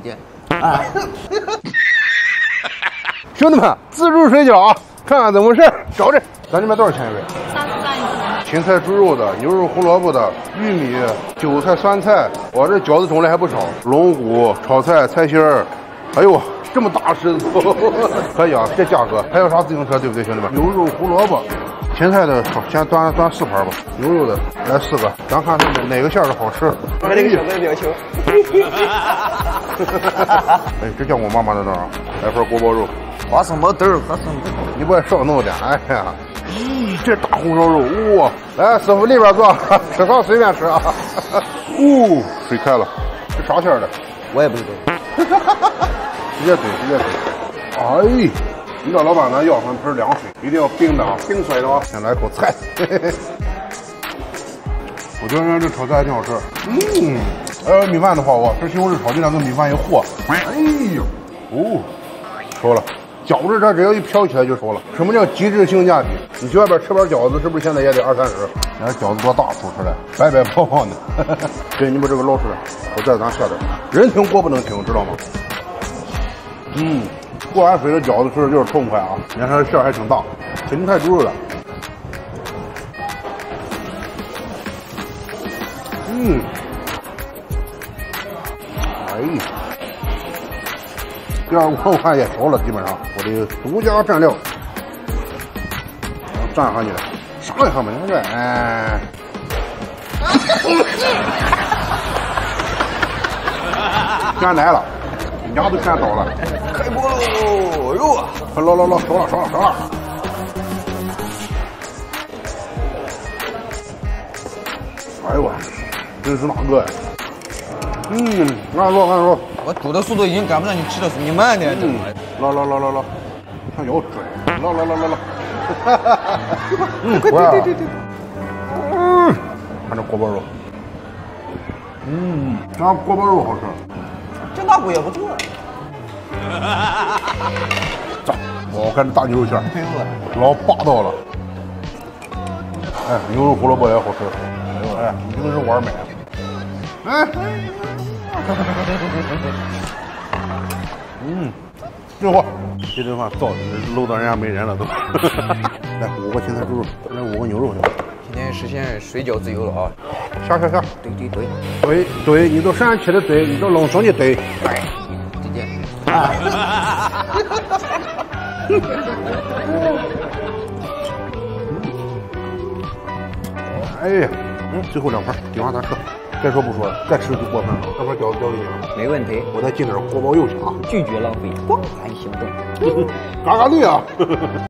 见。 哎，兄弟们，自助水饺啊，看看怎么回事？找这，咱这边多少钱一位 ？33一斤。 芹菜猪肉的、牛肉胡萝卜的、玉米、韭菜、酸菜，我这饺子种类还不少，龙骨、炒菜、菜心儿，哎呦，这么大狮子头，可以啊，这价格。还有啥自行车对不对，兄弟们？牛肉胡萝卜。芹菜的先端4盘吧，牛肉的来4个，咱看哪个馅的好吃。 看这个小子的表情。 哎，这叫我妈妈在那儿啊，来份锅包肉， 花生毛豆儿，花生毛豆。 你不爱少弄点？哎呀，咦，这大红烧肉，哇！来，师傅里边坐，吃啥随便吃啊。哦，水开了，这啥馅的？ 我也不知道。 直接怼。哎。你找老板咱要上盆凉水，一定要冰的啊，冰水的啊。先来口菜，我觉得这炒菜还挺好吃。米饭的话，哇，这西红柿炒进来跟米饭一和，哎呦，哦，熟了。饺子这只要一飘起来就熟了。什么叫极致性价比？你去外边吃碗饺子，是不是现在也得20-30？你看饺子多大凸出来，白白胖胖的。对，你把这个捞出来，我再咱下点。人挺锅不能停，知道吗？过完水的饺子吃的就是痛快啊！你看它的馅儿还挺大，芹菜猪肉的。哎，第2锅我看也熟了，基本上我这个独家蘸料，蘸上去了，啥也看不见这，哎，干来了。牙都干倒了， 开锅喽！肉啊， 快捞，熟了。哎呦我，这是哪个呀？按说， 我煮的速度已经赶不上你吃的，你慢点。 捞，看有准，捞，对，看这锅包肉，这锅包肉好吃。 这大锅也不错。 我看这大牛肉馅儿，老霸道了。哎，牛肉胡萝卜也好吃。哎，你这个是玩美。哎，这货，这顿饭造的搂到人家没人了都。来5个芹菜猪肉，来5个牛肉。 今天实现水饺自由了啊！ 下，对，你都陕西的对，你都农村的对。 哎，再见。 哎呀，最后2盘，顶上咱吃。该说不说了，再吃就过分了。这盘饺子交给你了， 没问题。 我再进点锅包肉去啊！ 拒绝浪费，光盘行动。 嘎嘎绿啊！